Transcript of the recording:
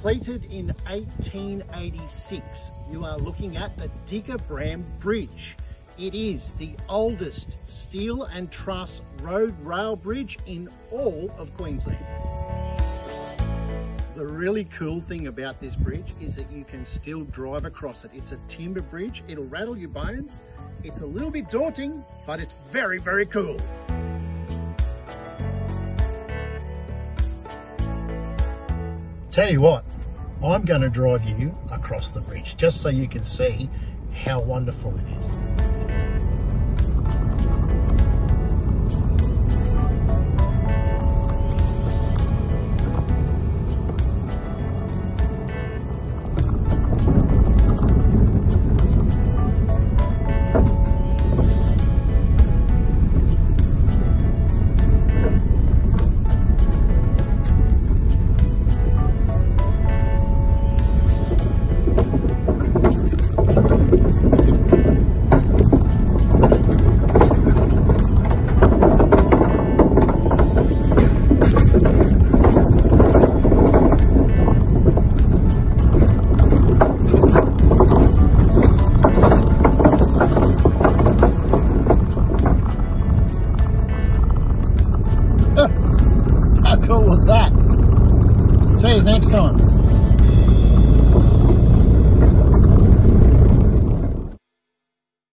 completed in 1886. You are looking at the Digger Bram Bridge. It is the oldest steel and truss road rail bridge in all of Queensland. The really cool thing about this bridge is that you can still drive across it. It's a timber bridge. It'll rattle your bones. It's a little bit daunting, but it's very, very cool. Tell you what, I'm going to drive you across the bridge just so you can see how wonderful it is. How cool was that? See you next time.